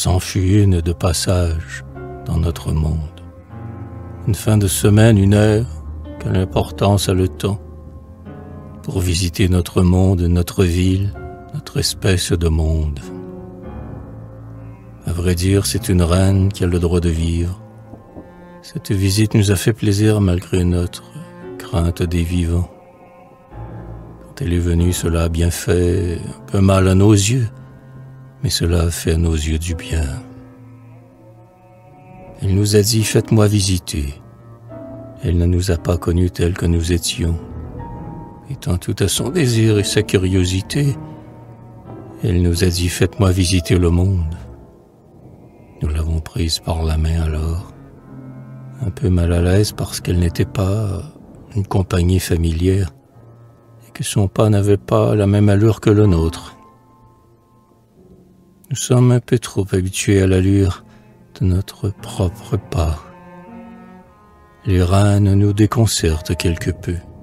c'en fut une de passage dans notre monde. Une fin de semaine, une heure, quelle importance a le temps pour visiter notre monde, notre ville, notre espèce de monde. À vrai dire, c'est une reine qui a le droit de vivre. Cette visite nous a fait plaisir malgré notre crainte des vivants. Quand elle est venue, cela a bien fait un peu mal à nos yeux, mais cela a fait à nos yeux du bien. Elle nous a dit « Faites-moi visiter ». Elle ne nous a pas connus tels que nous étions. Étant tout à son désir et sa curiosité, elle nous a dit « Faites-moi visiter le monde ». Nous l'avons prise par la main alors, un peu mal à l'aise parce qu'elle n'était pas une compagnie familière et que son pas n'avait pas la même allure que le nôtre. Nous sommes un peu trop habitués à l'allure de notre propre pas. Les reines nous déconcertent quelque peu.